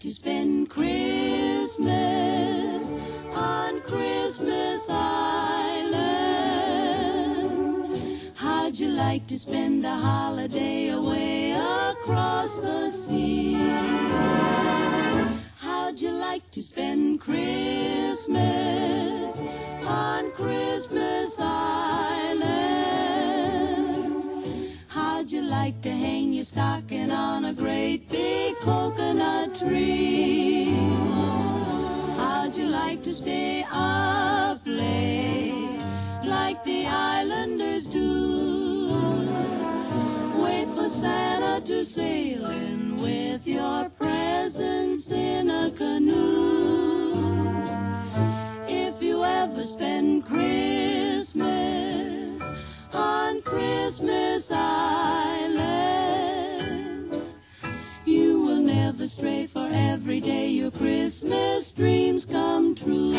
to spend Christmas on Christmas Island? How'd you like to spend a holiday away across the sea? How'd you like to spend Christmas on Christmas Island? How'd you like to hang your stocking on a great big coconut tree? How'd you like to stay up late like the islanders do? Wait for Santa to sail in with your presents in a canoe. If you ever spend Christmas on Christmas Island, you will never stray, for every day your Christmas dreams come true.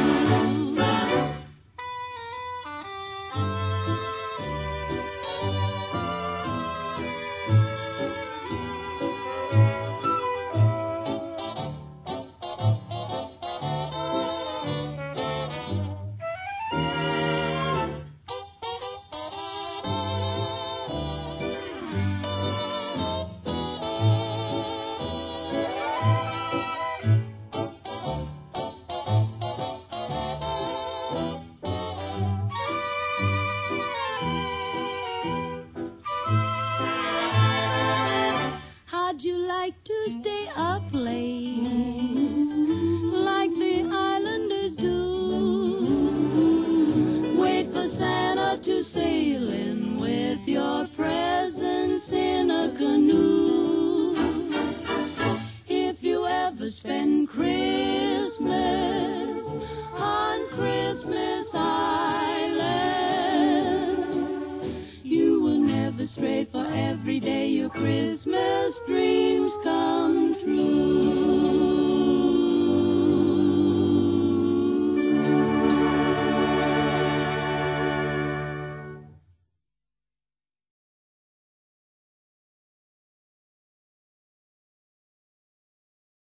How'd you like to stay up late like the islanders do? Wait for Santa to sail in with your presents in a canoe. If you ever spend Christmas on Christmas Island, you will never stray, for every day your Christmas dreams come true.